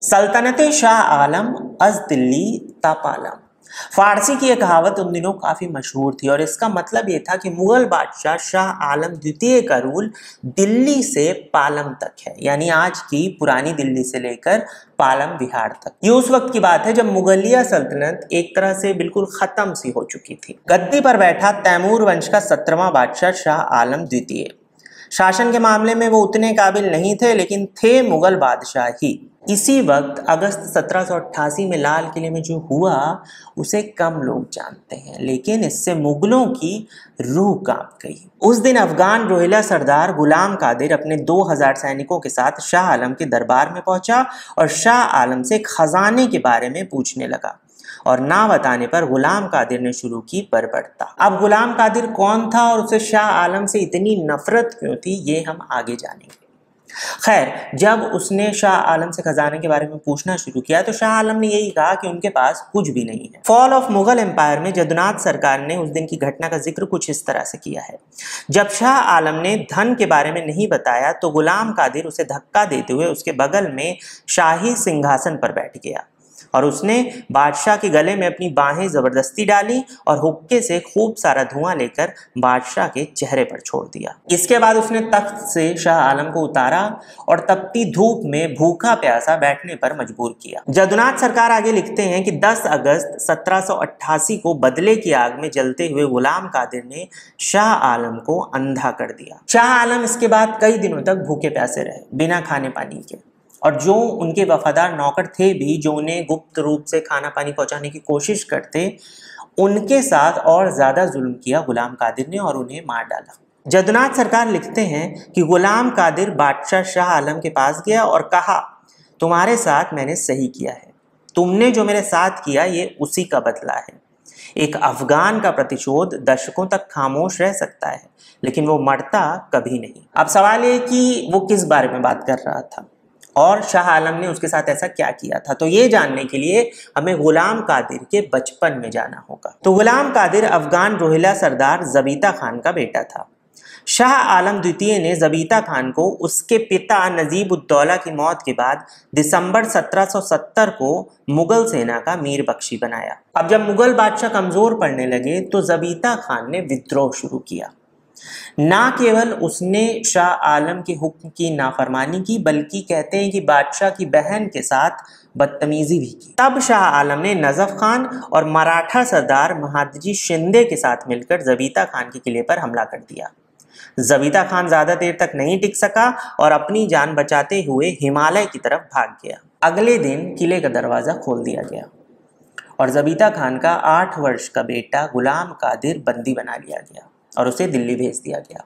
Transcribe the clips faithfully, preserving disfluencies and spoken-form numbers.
सल्तनत शाह आलम अज दिल्ली तापालम। फारसी की यह कहावत उन दिनों काफ़ी मशहूर थी और इसका मतलब ये था कि मुगल बादशाह शाह आलम द्वितीय का रूल दिल्ली से पालम तक है, यानी आज की पुरानी दिल्ली से लेकर पालम बिहार तक। ये उस वक्त की बात है जब मुगलिया सल्तनत एक तरह से बिल्कुल खत्म सी हो चुकी थी। गद्दी पर बैठा तैमूर वंश का सत्रहवां बादशाह शाह आलम द्वितीय। शासन के मामले में वो उतने काबिल नहीं थे, लेकिन थे मुगल बादशाह ही। इसी वक्त अगस्त सत्रह सौ अट्ठासी में लाल किले में जो हुआ उसे कम लोग जानते हैं, लेकिन इससे मुगलों की रूह कांप गई। उस दिन अफगान रोहिला सरदार गुलाम कादिर अपने दो हज़ार सैनिकों के साथ शाह आलम के दरबार में पहुंचा और शाह आलम से खजाने के बारे में पूछने लगा और ना बताने पर गुलाम कादिर ने शुरू की बर्बरता। अब गुलाम कादिर कौन था और उसे शाह आलम से इतनी नफरत क्यों थी, ये हम आगे जानेंगे। खैर, जब उसने शाह आलम से खजाने के बारे में पूछना शुरू किया तो शाह आलम ने यही कहा कि उनके पास कुछ भी नहीं है। फॉल ऑफ मुगल एम्पायर में जदुनाथ सरकार ने उस दिन की घटना का जिक्र कुछ इस तरह से किया है। जब शाह आलम ने धन के बारे में नहीं बताया तो गुलाम कादिर उसे धक्का देते हुए उसके बगल में शाही सिंहासन पर बैठ गया और उसने बादशाह के गले में अपनी बाहें जबरदस्ती डाली और हुक्के से खूब सारा धुआं लेकर बादशाह के चेहरे पर छोड़ दिया। इसके बाद उसने तख्त से शाह आलम को उतारा और तपती धूप में भूखा प्यासा बैठने पर मजबूर किया। जदुनाथ सरकार आगे लिखते हैं कि दस अगस्त सत्रह सौ अट्ठासी को बदले की आग में जलते हुए गुलाम कादिर ने शाह आलम को अंधा कर दिया। शाह आलम इसके बाद कई दिनों तक भूखे प्यासे रहे, बिना खाने पानी के, और जो उनके वफादार नौकर थे भी जो उन्हें गुप्त रूप से खाना पानी पहुंचाने की कोशिश करते, उनके साथ और ज्यादा जुल्म किया गुलाम कादिर ने और उन्हें मार डाला। जदुनाथ सरकार लिखते हैं कि गुलाम कादिर बादशाह शाह आलम के पास गया और कहा, तुम्हारे साथ मैंने सही किया है, तुमने जो मेरे साथ किया ये उसी का बदला है। एक अफगान का प्रतिशोध दशकों तक खामोश रह सकता है, लेकिन वो मरता कभी नहीं। अब सवाल ये कि वो किस बारे में बात कर रहा था और शाह आलम ने उसके साथ ऐसा क्या किया था, तो ये जानने के लिए हमें गुलाम कादिर के बचपन में जाना होगा। तो गुलाम कादिर अफगान रोहिला सरदार जबीता खान का बेटा था। शाह आलम द्वितीय ने जबीता खान को उसके पिता नजीब उद्दौला की मौत के बाद दिसंबर सत्रह सौ सत्तर को मुगल सेना का मीर बख्शी बनाया। अब जब मुगल बादशाह कमजोर पड़ने लगे तो जबीता खान ने विद्रोह शुरू किया। ना केवल उसने शाह आलम के हुक्म की नाफरमानी की, बल्कि कहते हैं कि बादशाह की बहन के साथ बदतमीजी भी की। तब शाह आलम ने नजफ खान और मराठा सरदार महादजी शिंदे के साथ मिलकर जबीता खान के किले पर हमला कर दिया। जबीता खान ज्यादा देर तक नहीं टिक सका और अपनी जान बचाते हुए हिमालय की तरफ भाग गया। अगले दिन किले का दरवाजा खोल दिया गया और जबीता खान का आठ वर्ष का बेटा गुलाम कादिर बंदी बना लिया गया और उसे दिल्ली भेज दिया गया।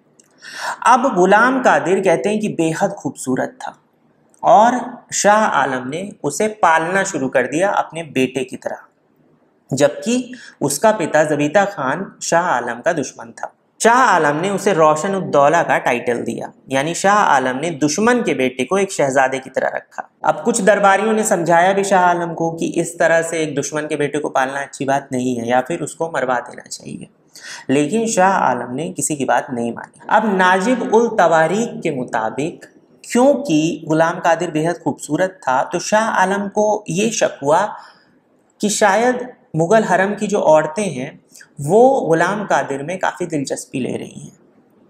अब गुलाम कादिर कहते हैं कि बेहद खूबसूरत था और शाह आलम ने उसे पालना शुरू कर दिया अपने बेटे की तरह, जबकि उसका पिता जबीता खान शाह आलम का दुश्मन था। शाह आलम ने उसे रोशन उद्दौला का टाइटल दिया, यानी शाह आलम ने दुश्मन के बेटे को एक शहजादे की तरह रखा। अब कुछ दरबारियों ने समझाया भी शाह आलम को कि इस तरह से एक दुश्मन के बेटे को पालना अच्छी बात नहीं है या फिर उसको मरवा देना चाहिए, लेकिन शाह आलम ने किसी की बात नहीं मानी। अब नाजिब उल तवारीख के मुताबिक क्योंकि गुलाम कादिर बेहद खूबसूरत था तो शाह आलम को ये शक हुआ कि शायद मुगल हरम की जो औरतें हैं वो गुलाम कादिर में काफ़ी दिलचस्पी ले रही हैं।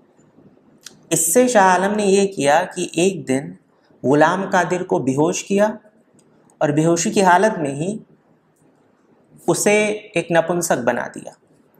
इससे शाह आलम ने यह किया कि एक दिन गुलाम कादिर को बेहोश किया और बेहोशी की हालत में ही उसे एक नपुंसक बना दिया।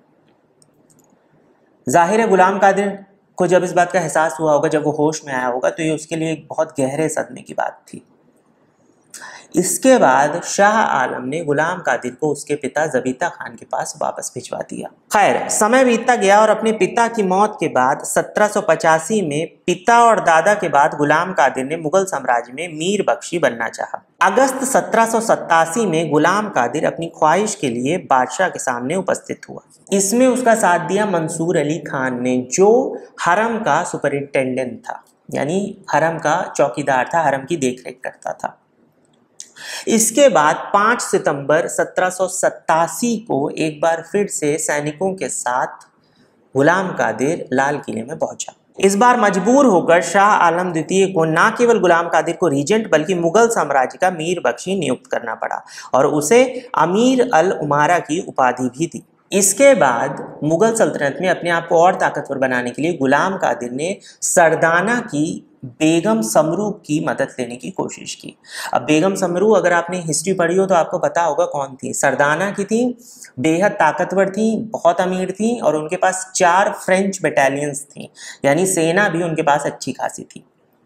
जाहिर है गुलाम कादिर को जब इस बात का एहसास हुआ होगा, जब वो होश में आया होगा, तो ये उसके लिए एक बहुत गहरे सदमे की बात थी। इसके बाद शाह आलम ने गुलाम कादिर को उसके पिता जबीता खान के पास वापस भिजवा दिया। खैर, समय बीतता गया और अपने पिता की मौत के बाद सत्रह सौ पचासी में पिता और दादा के बाद गुलाम कादिर ने मुगल साम्राज्य में मीर बख्शी बनना चाहा। अगस्त सत्रह सौ सत्तासी में गुलाम कादिर अपनी ख्वाहिश के लिए बादशाह के सामने उपस्थित हुआ। इसमें उसका साथ दिया मंसूर अली खान ने, जो हरम का सुपरिंटेंडेंट था, यानी हरम का चौकीदार था, हरम की देखरेख करता था। इसके बाद पाँच सितंबर सत्रह सौ सत्तासी को एक बार फिर से सैनिकों के साथ गुलाम कादिर लाल किले में पहुंचा। इस बार मजबूर होकर शाह आलम द्वितीय को न केवल गुलाम कादिर को रीजेंट बल्कि मुगल साम्राज्य का मीर बख्शी नियुक्त करना पड़ा और उसे अमीर अल उमारा की उपाधि भी दी। इसके बाद मुगल सल्तनत में अपने आप को और ताकतवर बनाने के लिए गुलाम कादिर ने सरदाना की बेगम समरू की मदद लेने की कोशिश की। अब बेगम समरू अगर आपने हिस्ट्री पढ़ी हो तो आपको पता होगा कौन थी। सरदाना की थी, बेहद ताकतवर थी, बहुत अमीर थी और उनके पास चार फ्रेंच बटालियंस थी, यानी सेना भी उनके पास अच्छी खासी थी।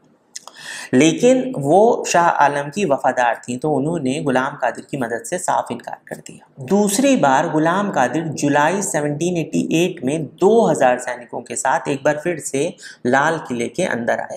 लेकिन वो शाह आलम की वफादार थी तो उन्होंने गुलाम कादिर की मदद से साफ इनकार कर दिया। दूसरी बार गुलाम कादिर जुलाई सत्रह सौ अट्ठासी में दो हज़ार सैनिकों के साथ एक बार फिर से लाल किले के अंदर आया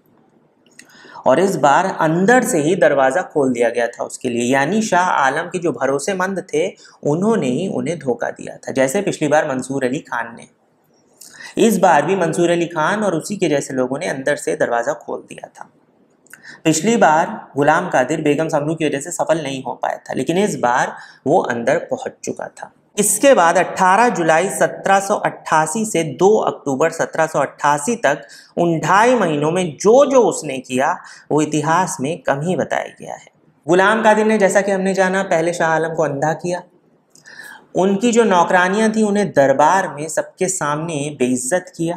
और इस बार अंदर से ही दरवाज़ा खोल दिया गया था उसके लिए, यानी शाह आलम के जो भरोसेमंद थे उन्होंने ही उन्हें धोखा दिया था, जैसे पिछली बार मंसूर अली खान ने। इस बार भी मंसूर अली खान और उसी के जैसे लोगों ने अंदर से दरवाज़ा खोल दिया था। पिछली बार गुलाम कादिर बेगम समरू की वजह से सफल नहीं हो पाया था, लेकिन इस बार वो अंदर पहुंच चुका था। इसके बाद अठारह जुलाई सत्रह सौ अट्ठासी से दो अक्टूबर सत्रह सौ अट्ठासी तक उन ढाई महीनों में जो जो उसने किया वो इतिहास में कम ही बताया गया है। गुलाम कादिर ने, जैसा कि हमने जाना, पहले शाह आलम को अंधा किया। उनकी जो नौकरानियां थी उन्हें दरबार में सबके सामने बेइज्जत किया।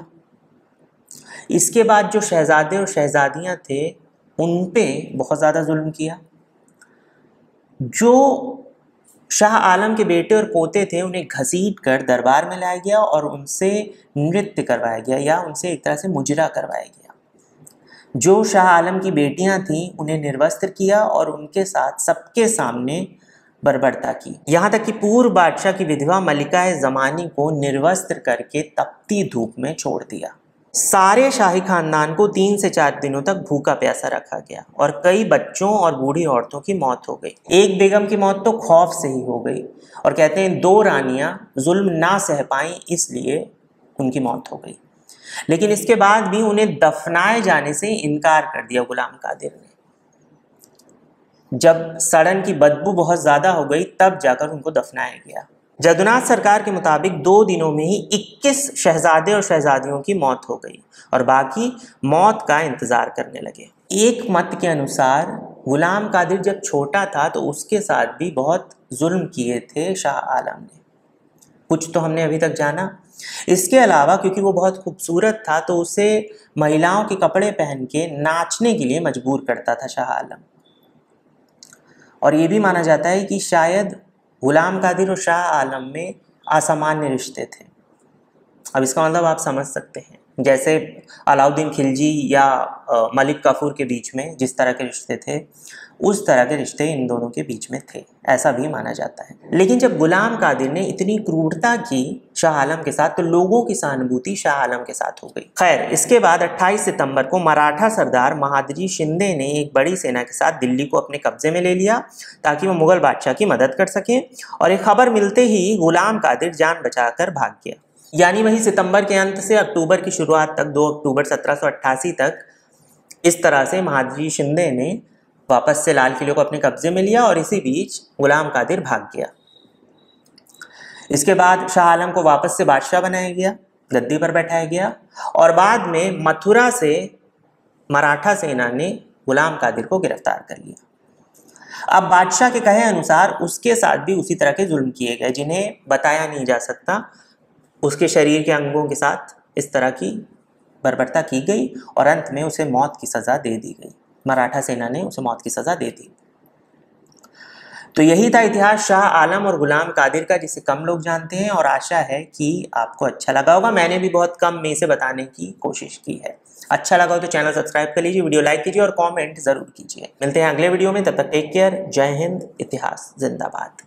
इसके बाद जो शहजादे और शहजादियां थे उन पे बहुत ज़्यादा जुल्म किया। जो शाह आलम के बेटे और पोते थे उन्हें घसीट कर दरबार में लाया गया और उनसे नृत्य करवाया गया या उनसे एक तरह से मुजरा करवाया गया। जो शाह आलम की बेटियां थीं उन्हें निर्वस्त्र किया और उनके साथ सबके सामने बर्बरता की। यहाँ तक कि पूर्व बादशाह की विधवा मलिका ज़मानी को निर्वस्त्र करके तपती धूप में छोड़ दिया। सारे शाही खानदान को तीन से चार दिनों तक भूखा प्यासा रखा गया और कई बच्चों और बूढ़ी औरतों की मौत हो गई। एक बेगम की मौत तो खौफ से ही हो गई और कहते हैं दो रानियां जुल्म ना सह पाईं इसलिए उनकी मौत हो गई। लेकिन इसके बाद भी उन्हें दफनाए जाने से इनकार कर दिया गुलाम कादिर ने। जब सड़न की बदबू बहुत ज़्यादा हो गई तब जाकर उनको दफनाया गया। जदुनाथ सरकार के मुताबिक दो दिनों में ही इक्कीस शहजादे और शहजादियों की मौत हो गई और बाकी मौत का इंतज़ार करने लगे। एक मत के अनुसार गुलाम कादिर जब छोटा था तो उसके साथ भी बहुत जुल्म किए थे शाह आलम ने। कुछ तो हमने अभी तक जाना। इसके अलावा क्योंकि वो बहुत खूबसूरत था तो उसे महिलाओं के कपड़े पहन के नाचने के लिए मजबूर करता था शाह आलम। और ये भी माना जाता है कि शायद गुलाम कादिर और शाह आलम में असामान्य रिश्ते थे। अब इसका मतलब आप समझ सकते हैं, जैसे अलाउद्दीन खिलजी या मलिक काफूर के बीच में जिस तरह के रिश्ते थे उस तरह के रिश्ते इन दोनों के बीच में थे, ऐसा भी माना जाता है। लेकिन जब गुलाम कादिर ने इतनी क्रूरता की शाह आलम के साथ तो लोगों की सहानुभूति शाह आलम के साथ हो गई। खैर, इसके बाद अट्ठाईस सितंबर को मराठा सरदार महादजी शिंदे ने एक बड़ी सेना के साथ दिल्ली को अपने कब्जे में ले लिया ताकि वो मुगल बादशाह की मदद कर सकें और एक खबर मिलते ही गुलाम कादिर जान बचाकर भाग गया। यानी वही सितंबर के अंत से अक्टूबर की शुरुआत तक, दो अक्टूबर सत्रह सौ अट्ठासी तक इस तरह से महादजी शिंदे ने वापस से लाल किले को अपने कब्जे में लिया और इसी बीच गुलाम कादिर भाग गया। इसके बाद शाह आलम को वापस से बादशाह बनाया गया, गद्दी पर बैठाया गया और बाद में मथुरा से मराठा सेना ने गुलाम कादिर को गिरफ्तार कर लिया। अब बादशाह के कहे अनुसार उसके साथ भी उसी तरह के जुल्म किए गए जिन्हें बताया नहीं जा सकता। उसके शरीर के अंगों के साथ इस तरह की बर्बरता की गई और अंत में उसे मौत की सज़ा दे दी गई। मराठा सेना ने उसे मौत की सज़ा दे दी। तो यही था इतिहास शाह आलम और गुलाम कादिर का, जिसे कम लोग जानते हैं और आशा है कि आपको अच्छा लगा होगा। मैंने भी बहुत कम में से बताने की कोशिश की है। अच्छा लगा हो तो चैनल सब्सक्राइब कर लीजिए, वीडियो लाइक कीजिए और कमेंट ज़रूर कीजिए। मिलते हैं अगले वीडियो में, तब तक टेक केयर। जय हिंद, इतिहास जिंदाबाद।